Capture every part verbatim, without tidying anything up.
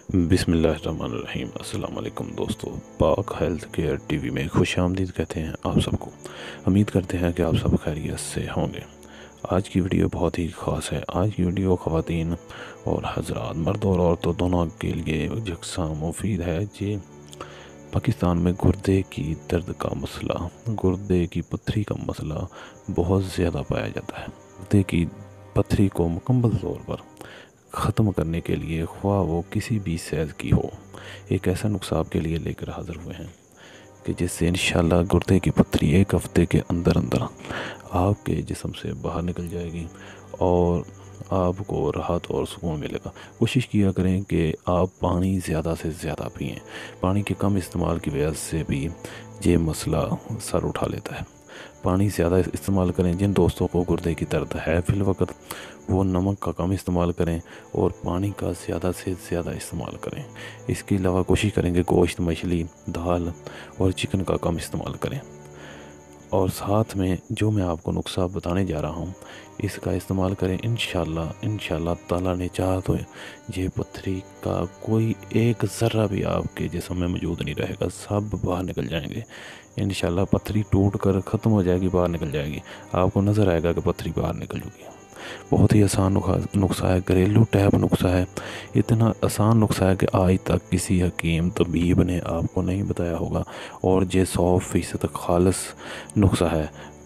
بسم اللہ الرحمن الرحیم۔ السلام علیکم دوستو، پاک ہیلتھ کیئر ٹی وی میں خوش آمدید کہتے ہیں آپ سب کو۔ امید کرتے ہیں کہ آپ سب خیریت سے ہوں گے۔ آج کی ویڈیو بہت ہی خاص ہے۔ آج کی ویڈیو خواتین اور حضرات، مرد اور عورتوں دونوں کے لیے یکساں مفید ہے۔ یہ پاکستان میں گردے کی درد کا مسئلہ، گردے کی پتھری کا مسئلہ بہت زیادہ پایا جاتا ہے۔ گردے کی پتھری کو مکمل طور پر ختم کرنے کے لیے، خواہ وہ کسی بھی سائز کی ہو، ایک ایسا نسخہ آپ کے لیے لے کر حاضر ہوئے ہیں کہ جس سے انشاءاللہ گردے کی پتھری ایک ہفتے کے اندر اندر آپ کے جسم سے باہر نکل جائے گی اور آپ کو راحت اور سکون ملے گا۔ کوشش کیا کریں کہ آپ پانی زیادہ سے زیادہ پئیں۔ پانی کے کم استعمال کی وجہ سے بھی یہ مسئلہ سر اٹھا لیتا ہے۔ پانی زیادہ استعمال کریں۔ جن دوستوں کو گردے کی درد ہے فی الوقت، وہ نمک کا کم استعمال کریں اور پانی کا زیادہ سے زیادہ استعمال کریں۔ اس کے علاوہ کوشش کریں کہ گوشت، مچھلی، دال اور چکن کا کم استعمال کریں۔ اور ساتھ میں جو میں آپ کو نسخہ بتانے جا رہا ہوں، اس کا استعمال کریں۔ انشاءاللہ انشاءاللہ تعالیٰ نے چاہا تو یہ پتھری کا کوئی ایک ذرہ بھی آپ کے جسم میں موجود نہیں رہے گا، سب باہر نکل جائیں گے۔ انشاءاللہ پتھری ٹوٹ کر ختم ہو جائے گی، باہر نکل جائے گی۔ آپ کو نظر آئے گا کہ پتھری باہر نکل چکی ہے۔ بہت ہی آسان نسخہ ہے، گھریلو ٹیپ نسخہ ہے۔ اتنا آسان نسخہ ہے کہ آج تک کسی حکیم طبیب نے آپ کو نہیں بتایا ہوگا، اور یہ سو فیصد خالص نسخہ ہے۔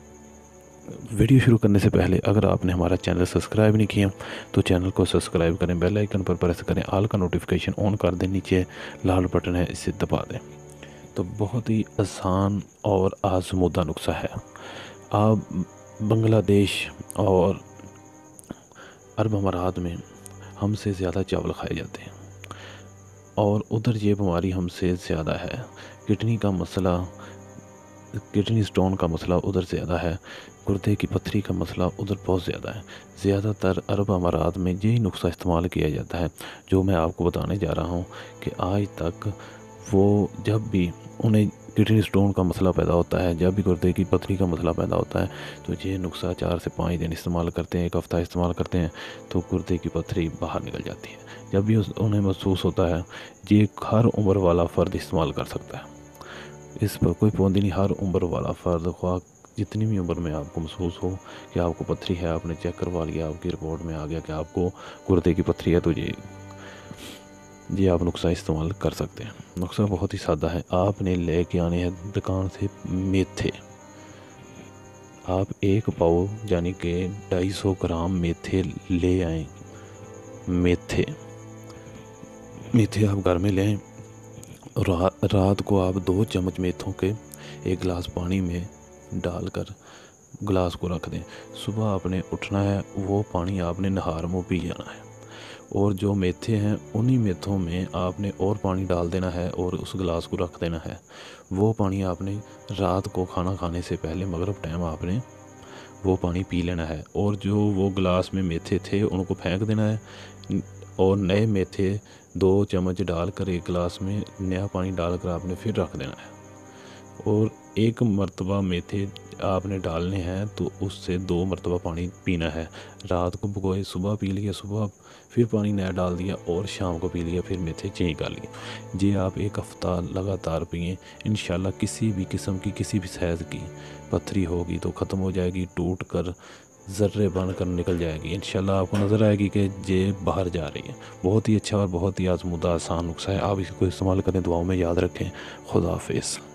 ویڈیو شروع کرنے سے پہلے اگر آپ نے ہمارا چینل سبسکرائب نہیں کیا تو چینل کو سبسکرائب کریں، بیل آئیکن پر پریس کریں، آل کا نوٹیفیکیشن آن کر دیں، نیچے لال بٹن ہے اسے دبا دیں۔ تو بہت ہی آسان اور آزمودہ نسخہ ہے۔ آپ بنگلہ دیش اور عرب امارات میں ہم سے زیادہ چاول کھائے جاتے ہیں، اور ادھر یہ بیماری ہم سے زیادہ ہے۔ کڈنی کا مسئلہ، کڈنی سٹون کا مسئلہ ادھر زیادہ ہے۔ گردے کی پتھری کا مسئلہ ادھر بہت زیادہ ہے۔ زیادہ تر عرب امارات میں یہی نسخہ استعمال کیا جاتا ہے جو میں آپ کو بتانے جا رہا ہوں، کہ آج تک وہ جب بھی انہیں کڈنی سٹون کا مسئلہ پیدا ہوتا ہے، جب بھی گردے کی پتھری کا مسئلہ پیدا ہوتا ہے، تو یہ نسخہ چار سے پانچ دن استعمال کرتے ہیں، ایک ہفتہ استعمال کرتے ہیں، تو گردے کی پتھری باہر نکل جاتی ہے۔ جب بھی انہیں محسوس ہوتا ہے، یہ ہر عمر والا فرد استعمال کر سکتا ہے۔ اس پر کوئی پابندی نہیں، ہر عمر والا فرد، خواہ جتنی بھی عمر میں آپ کو محسوس ہو کہ آپ کو پتھری ہے، آپ نے چیک کروا لیا، آپ کی رپورٹ میں آ گیا کہ آپ کو گردے کی پتھری ہے، تو یہ جی آپ نسخہ استعمال کر سکتے ہیں۔ نسخہ بہت ہی سادہ ہے۔ آپ نے لے کے آنے ہیں دکان سے میتھے۔ آپ ایک پاؤ یعنی کہ ڈھائی سو گرام میتھے لے آئیں۔ میتھے میتھے آپ گھر میں لیں۔ رات کو آپ دو چمچ میتھوں کے ایک گلاس پانی میں ڈال کر گلاس کو رکھ دیں۔ صبح آپ نے اٹھنا ہے، وہ پانی آپ نے نہار منہ پی جانا ہے، اور جو میتھے ہیں انہی میتھوں میں آپ نے اور پانی ڈال دینا ہے اور اس گلاس کو رکھ دینا ہے۔ وہ پانی آپ نے رات کو کھانا کھانے سے پہلے مغرب ٹائم آپ نے وہ پانی پی لینا ہے، اور جو وہ گلاس میں میتھے تھے ان کو پھینک دینا ہے، اور نئے میتھے دو چمچ ڈال کر ایک گلاس میں نیا پانی ڈال کر آپ نے پھر رکھ دینا ہے۔ اور ایک مرتبہ میتھے آپ نے ڈالنے ہیں تو اس سے دو مرتبہ پانی پینا ہے۔ رات کو بھگوئے صبح پی لیا، صبح پھر پانی نیا ڈال دیا، اور شام کو پی لیا، پھر میتھے چینج کر لیے۔ جی آپ ایک ہفتہ لگاتار پئیں، انشاءاللہ کسی بھی قسم کی کسی بھی سائز کی پتھری ہوگی تو ختم ہو جائے گی، ٹوٹ کر ذرے بن کر نکل جائے گی۔ انشاءاللہ آپ کو نظر آئے گی کہ یہ باہر جا رہی ہے۔ بہت ہی اچھا اور بہت ہی آزمودہ آسان نسخہ ہے۔ آپ اس کو استعمال کریں، دعاؤں میں یاد رکھیں۔ خدا حافظ۔